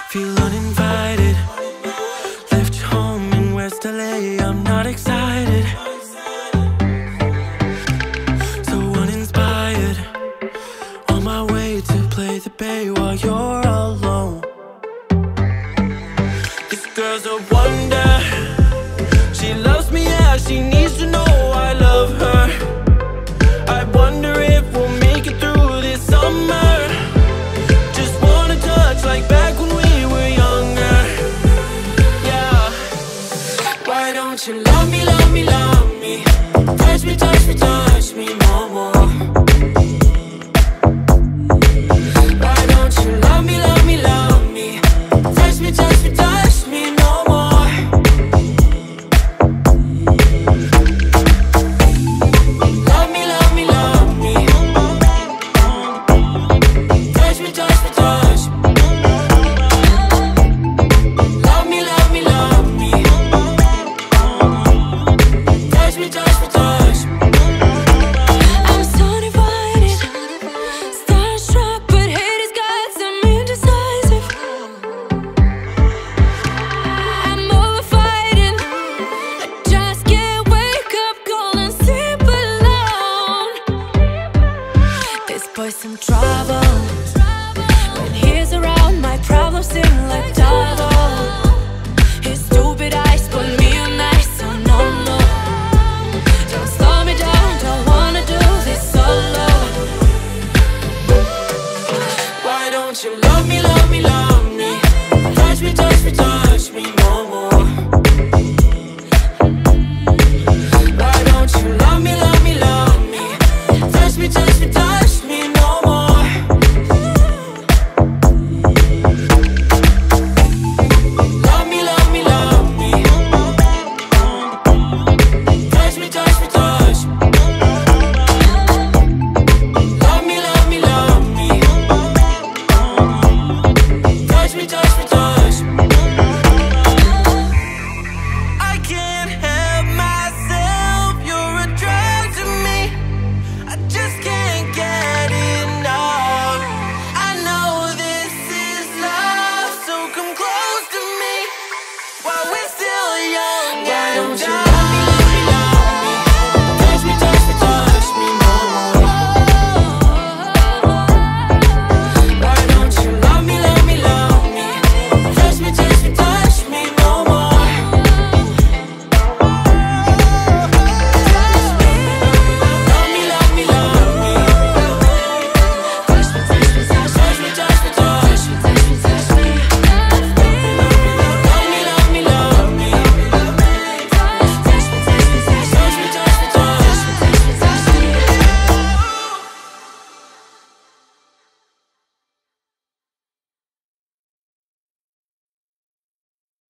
Feel uninvited. Left you home in West LA, I'm not excited. So uninspired. On my way to play the bay while you're alone. This girl's a wonder. She loves me, yeah, she needs to know I love her. I wonder if we'll make it through this summer. Just wanna touch like back when we were younger. Yeah. Why don't you love me, love me, love me? Touch me, touch me.